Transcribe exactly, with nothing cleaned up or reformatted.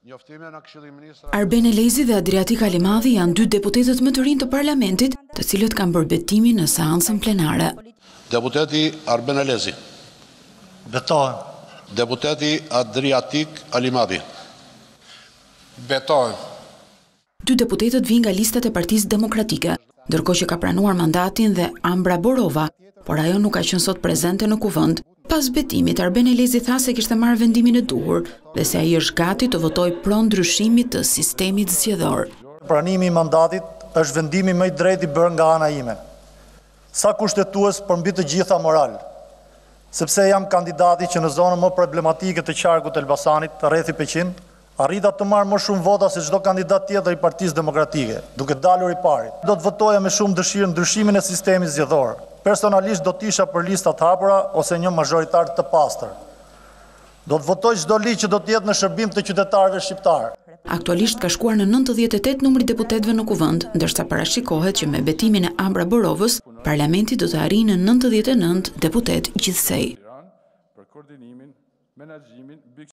Arben Elezi dhe Adriatik Alimadhi janë dy deputetët më të rinj të parlamentit, të cilët kanë bërë betimin në seancën plenare. Deputeti Arben Elezi. Betohem. Deputeti Adriatik Alimadhi. Betohem. Dy deputetët vinë nga listat e Partisë Demokratike, ndërkohë që ka pranuar mandatin dhe Ambra Borova, por ajo nuk ka qenë sot prezente në kuvend. Pas betimit, Arben Elezi tha se kishte marrë vendimin e duhur dhe se ai është gati të votojë pro ndryshimit të sistemit zgjedhor. Pranimi i mandatit është vendimi më i drejtë i bërë nga ana ime. Sa kushtetues për mbi të gjitha moral, sepse jam kandidati që në zonën më problematike të qarkut të Elbasanit, rreth pesëqind, arrita të marrë më shumë vota se çdo kandidat tjetër i Partisë Demokratike, duke dalur i pari. Do të votoja me shumë dëshirë ndryshimin e sistemit zgjedhor. Personalisht do t'isha për listat hapura ose një mazhoritar të pastër. Do të votoj çdo ligj që do të jetë në shërbim të qytetarëve shqiptar. Aktualisht ka shkuar në nëntëdhjetë e tetë numri deputetëve në kuvend, ndërsa parashikohet që me betimin e Ambra Borovës, parlamenti do të arrijë në nëntëdhjetë e nëntë deputet gjithsej.